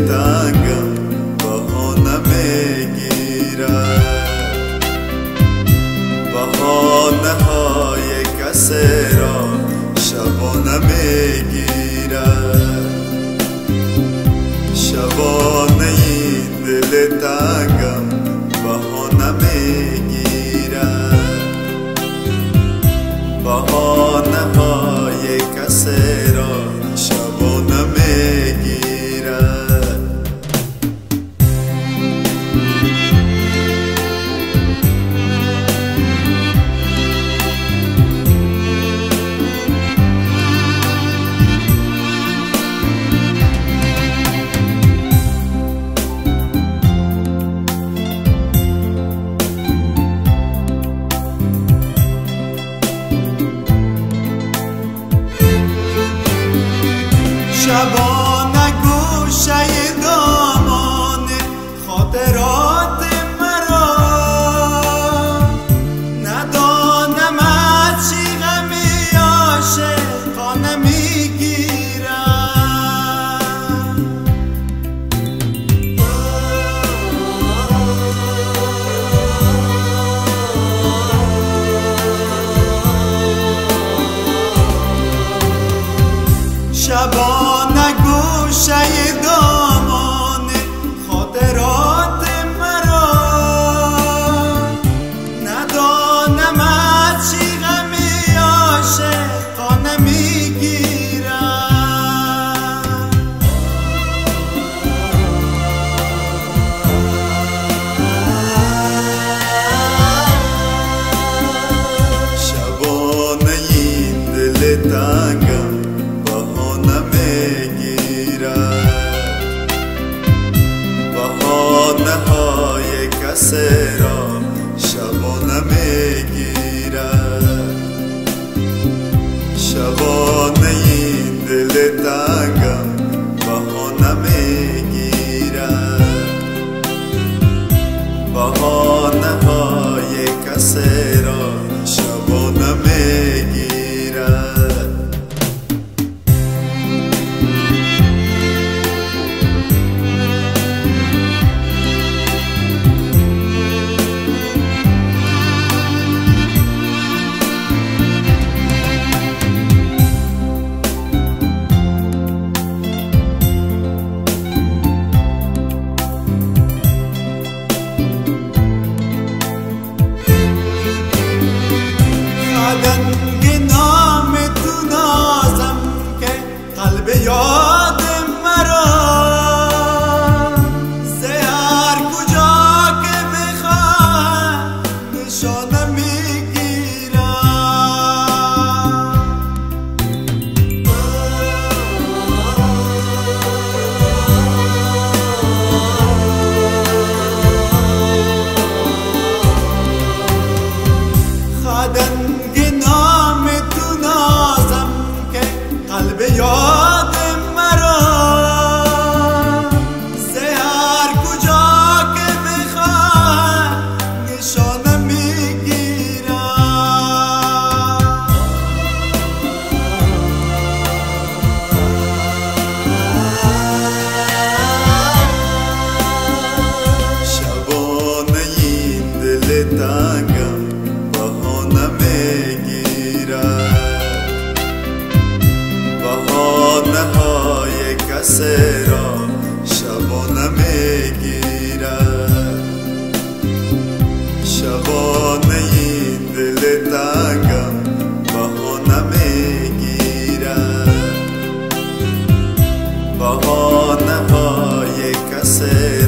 تنگم بهانه میگیرد، بهانه های کسی را شبانه میگیرد. شبانه این دل تنگم بهانه میگیرد، بهانه های کسی را شبانه میگیرد. شبانه گوشه دامان خاطرات مرا، ندانم از چی غمی عاشقانه میگیرم. شبانه گوشه دامان خاطرات مرا، ندانم از چی غمی عاشقانه میگیرم. شبانه این دل تنگم بهانه میگیرد، بهانه های کسی را شبانه میگیرد. شبانه این دل تنگم بهانه میگیرد، بهانه های کسی را شبانه میگیرد. نام تو نازم که قلب یاد مرا، سحر کجا که بخواهم نشانه میگیرم. خدنگ نام تو نازم که قلب یاد مرا، سحر کجا که بخواهم نشانه میگیرم. شبانه این دل تنگم بهانه میگیرد، بهانه های کسی را شبانه میگیرد. شبانه این دل تنگم بهانه میگیرد، بهانه های کسی